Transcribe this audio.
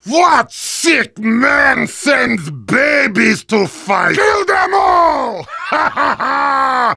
What sick man sends babies to fight? Kill them all! Ha ha ha!